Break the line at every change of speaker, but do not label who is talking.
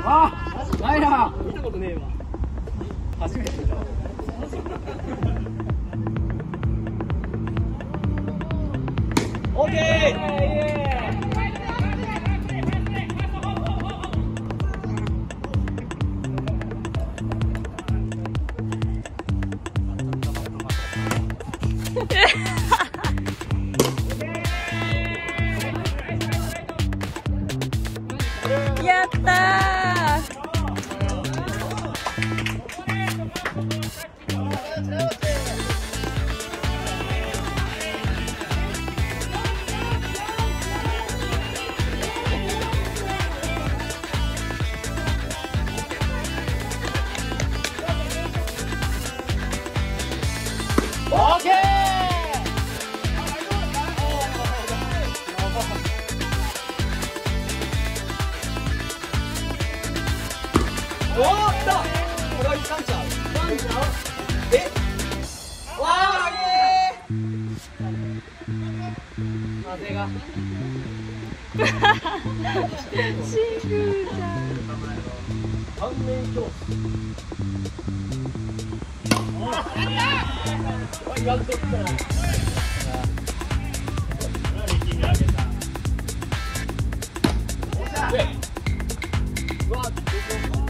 あ、ないな。
見たことねえわ。初めてだ。オッケー。
やったー。
オッケー。
おー、来た。これはいったんちゃう。え。わあ、風が。
シングルじゃん。
反面教師。言わんとったら。うわ、